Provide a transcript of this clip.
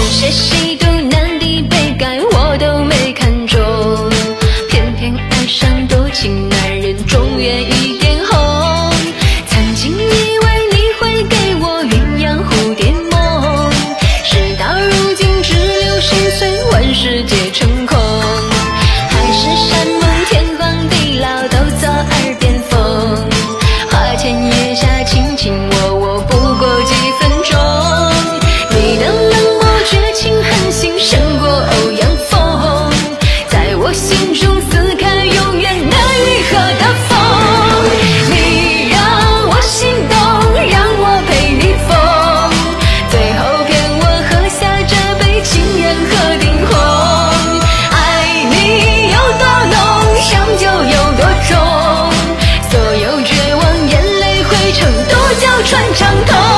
些西毒难敌被改我都没看中，偏偏爱上多情男人中原一点红。曾经以为你会给我鸳鸯蝴蝶梦，事到如今只留心碎，万事皆成空。海誓山盟天荒地老都在耳边风，花前月下卿卿我我不过几分钟。你的冷漠绝情狠心胜过欧阳锋，在我心中撕开永远难愈合的缝。你让我心动，让我陪你疯，最后骗我喝下这杯情愿喝顶红。爱你有多浓，伤就有多重，所有绝望眼泪汇成多脚穿肠痛。